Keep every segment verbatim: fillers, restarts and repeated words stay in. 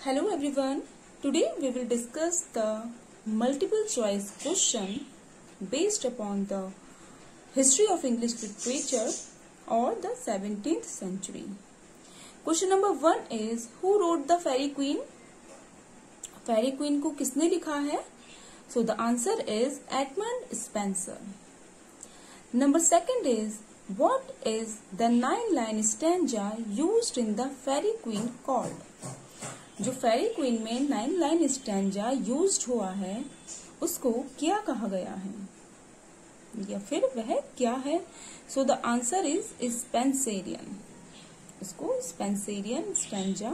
Hello everyone. Today we will discuss the multiple choice question based upon the history of English literature or the seventeenth century. Question number one is who wrote the Fairy Queen? Fairy Queen को किसने लिखा है? So the answer is Edmund Spenser. Number second is what is the nine line stanza used in the Fairy Queen called? जो Faerie Queene में nine line stanza used हुआ है उसको क्या कहा गया है या फिर वह क्या है? So the answer is Spenserian. उसको स्पेंसेरियन स्टैंजा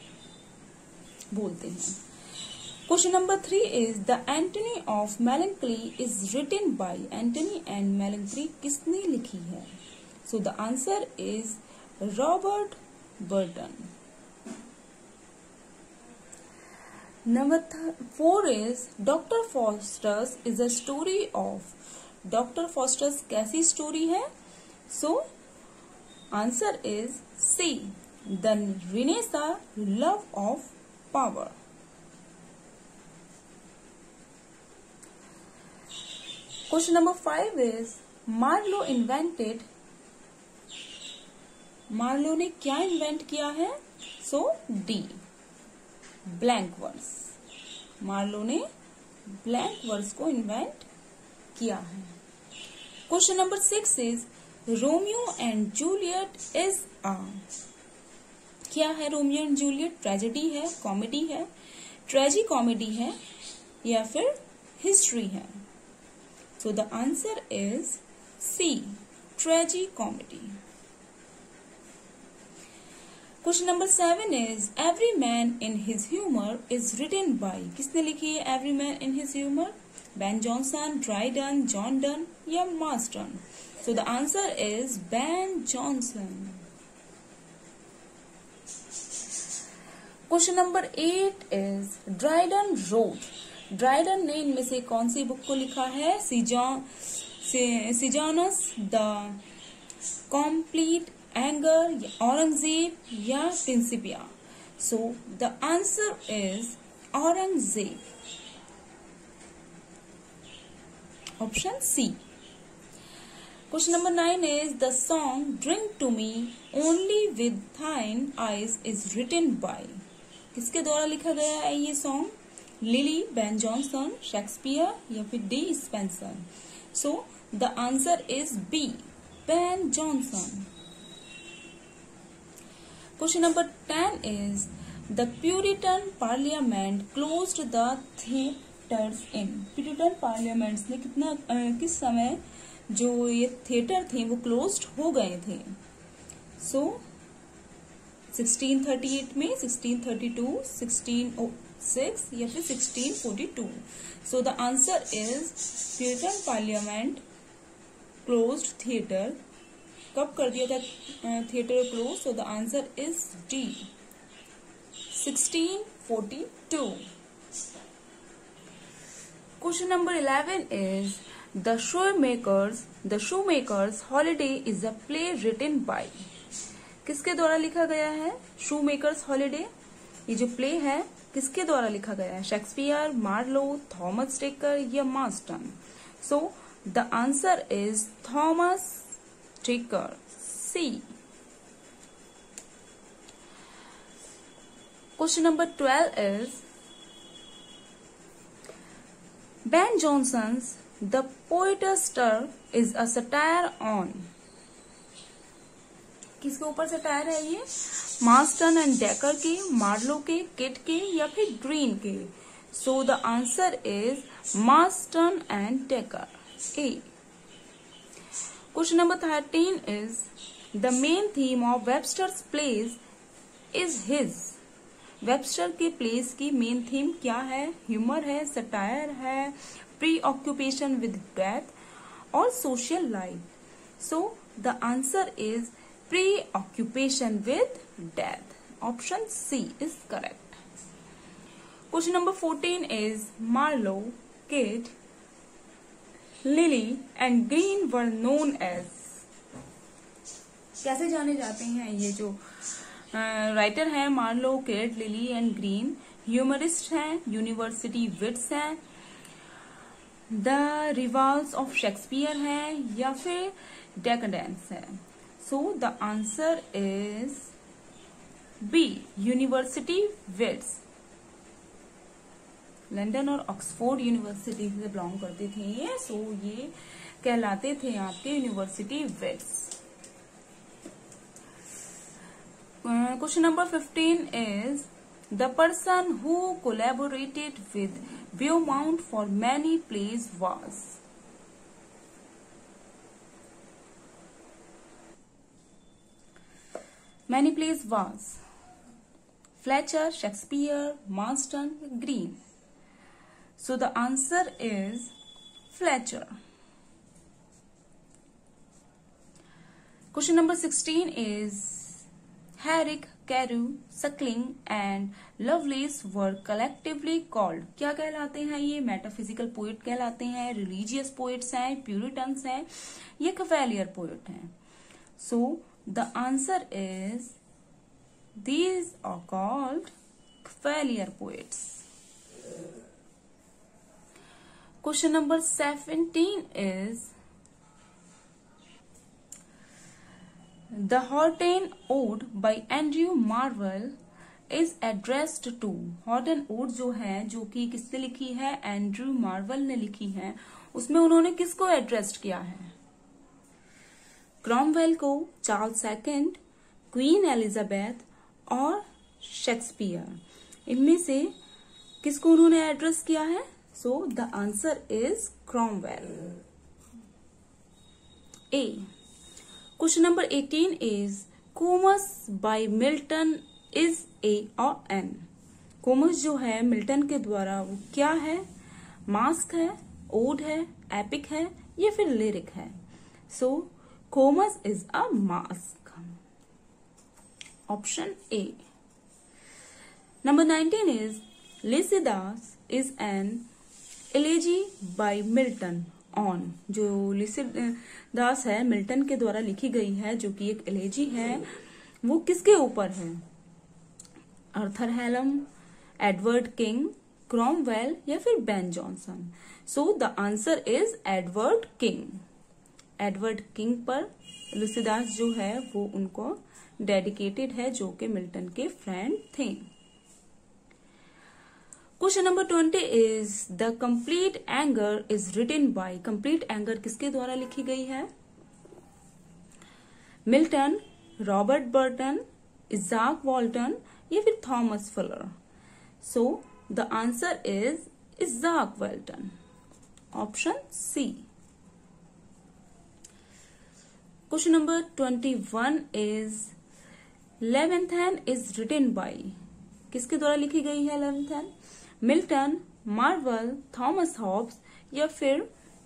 बोलते हैं. Question number three is the Anatomy of Melancholy is written by. Anatomy and Melancholy किसने लिखी है? So the answer is Robert Burton. Number four is Doctor Faustus is a story of. Doctor Faustus कैसी story है? So answer is C. The Renaissance love of power. Question number five is Marlowe invented. Marlowe ने क्या invent किया है? So D. Blank verse. Marlowe ने blank verse को invent किया है. Question number six is Romeo and Juliet is a. क्या है रोमियो एंड जूलियट? ट्रेजेडी है, कॉमेडी है, ट्रेजी कॉमेडी है या फिर हिस्ट्री है? So the answer is C. Tragicomedy. Question number seven is Every Man in His Humour is written by. किसने लिखी है Every Man in His Humour? Ben Jonson, Dryden, John Donne या Marston? So the answer is Ben Jonson. Question number eight is Dryden wrote. Dryden ने इनमें से कौन सी book को लिखा है? Sejanus the Complete Angler, Aurangzeb या Principia? So the answer is Aurangzeb. Option C. Question number nine is the song Drink to Me Only with Thine Eyes is written by. किसके द्वारा लिखा गया है ये song? Lyly, Ben Jonson, Shakespeare या फिर D Spencer? So the answer is B. Ben Jonson. Question number ten is the Puritan Parliament closed the theatres in. Puritan Parliaments ने कितना आ, किस समय जो ये थिएटर थे वो क्लोज्ड हो गए थे? सो सिक्सटीन थर्टी एट में, sixteen thirty two, sixteen O six या फिर sixteen forty two? So the answer is Puritan Parliament closed theatre. कब कर दिया था theatre close? So the answer is D. Sixteen forty two. Question number eleven is the Shoemaker's. The Shoemaker's Holiday is a play written by. किसके द्वारा लिखा गया है show makers holiday? ये जो प्ले है किसके द्वारा लिखा गया है? शेक्सपियर, मार्लो, थॉमस टेकर या Marston? So the answer is Thomas Dekker. C. Question number twelve is Ben Jonson's The Poetaster is a satire on. किसके ऊपर सटायर है ये? मार्स्टन एंड डेकर के, मार्लो के, किट के या फिर ग्रीन के? So the answer is Marston and Dekker. A. Question number thirteen is the main theme of Webster's plays is his. Webster के plays की main theme क्या है? Humor है, satire है, preoccupation with death और social life. So the answer is preoccupation with death. Option C is correct. Question number fourteen is Marlowe, Kit, Lily and Green were known as. कैसे जाने जाते हैं ये जो राइटर है Marlowe, Kyd, Lyly and Greene. Humorist है University Wits है। The Rivals of Shakespeare है या फिर डेकेडेंस है। So the answer is B, University Wits. London और ऑक्सफोर्ड यूनिवर्सिटी से बिलोंग करते थे ये, सो ये कहलाते थे आपके University Wits. Question number fifteen is the person who collaborated with Beaumont for many plays was। Many plays was Fletcher, Shakespeare, Marston, Green। So the answer is Fletcher। Question number sixteen is Herrick, Carew, Suckling and Lovelace were collectively called। क्या कहलाते हैं ये? Metaphysical poet कहलाते हैं, religious poets हैं, Puritans हैं, ये Cavalier poet हैं। So the answer is these are called Cavalier poets. Question number seventeen is The Horton Ode by Andrew Marvell is addressed to। Horton Ode जो है, जो कि किसने लिखी है? एंड्रू मार्वल ने लिखी है। उसमें उन्होंने किसको एड्रेस्ड किया है? क्रॉमवेल को, चार्ल्स सेकंड, क्वीन एलिजाबेथ और शेक्सपियर। इनमें से किसको उन्होंने एड्रेस किया है? So the answer is Cromwell. A. Question number eighteen is Comus by Milton is a or an। Comus जो है मिल्टन के द्वारा वो क्या है? मास्क है, ओड है, एपिक है या फिर लिरिक है? So Comus is a masque. Option A. Number nineteen is Lycidas is an elegy by Milton on. जो लिसिदास है मिल्टन के द्वारा लिखी गई है, जो कि एक एलेजी है, वो किसके ऊपर है? Arthur Hallam, Edward King, Cromwell या फिर Ben Jonson? So the answer is Edward King. Edward King पर लिसिदास जो है वो उनको डेडिकेटेड है, जो कि मिल्टन के फ्रेंड थे। Question number twenty is the Complete Angler is written by. Complete Angler किसके द्वारा लिखी गई है? Milton, Robert Burton, Izaak Walton या फिर Thomas Fuller? So the answer is Izaak Walton. Option C. Question number twenty one is Leviathan is written by. किसके द्वारा लिखी गई है Leviathan? Milton, Marvell, Thomas Hobbes या फिर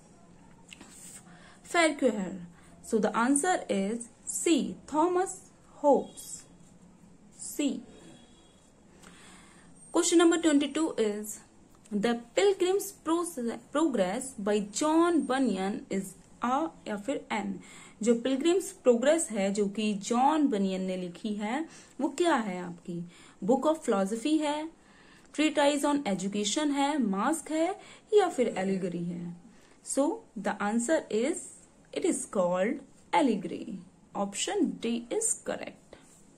Farquhar? So the answer is C, Thomas Hobbes. C. Question number twenty two is the Pilgrim's Progress by John Bunyan is a या फिर N. जो पिलग्रिम्स प्रोग्रेस है, जो कि जॉन बनियन ने लिखी है, वो क्या है आपकी? बुक ऑफ फिलॉसफी है, ट्रीटाइज ऑन एजुकेशन है, मास्क है या फिर एलिगरी है? So the answer is it is called allegory. Option D is correct.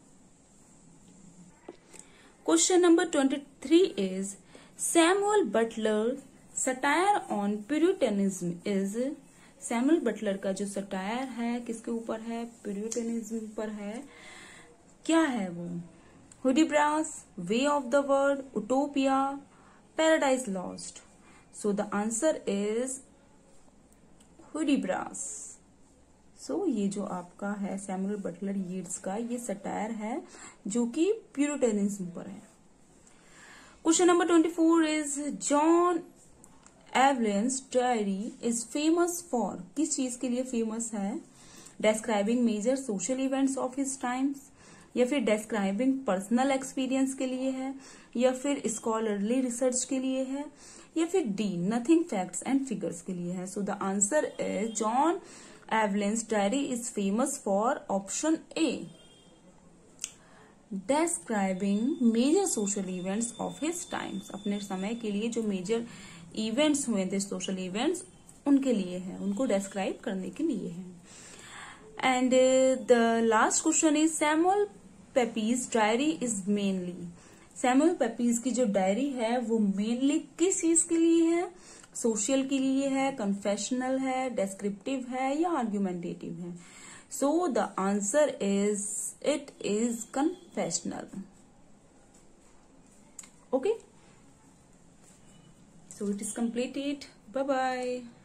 Question number twenty three is Samuel Butler satire on Puritanism is. Samuel Butler का जो satire है किसके ऊपर है? प्यूरिटनिज्म पर है। क्या है वो? Hudibras, Way of the World, Utopia, Paradise Lost? So the answer is Hudibras. So ये जो आपका है सैमुअल बटलर यीट्स का ये सटायर है, जो कि प्यूरिटनिज्म पर है। Question number twenty four is John Evelyn's diary is famous for. किस चीज के लिए फेमस है? Describing major social events of his times, या फिर डेस्क्राइबिंग पर्सनल एक्सपीरियंस के लिए है, या फिर स्कॉलरली रिसर्च के लिए है, या फिर D nothing facts and figures के लिए है? So the answer is John Evelyn's diary is famous for option A describing major social events of his times. अपने समय के लिए जो मेजर इवेंट्स हुए थे, सोशल इवेंट्स, उनके लिए है, उनको डेस्क्राइब करने के लिए है. And the last question is Samuel Pepys diary is mainly. Samuel Pepys की जो डायरी है वो मेनली किस चीज के लिए है? सोशल के लिए है, कन्फेशनल है, डेस्क्रिप्टिव है या आर्ग्यूमेंटेटिव है? So the answer is it is confessional. Okay, so it is completed. Bye bye.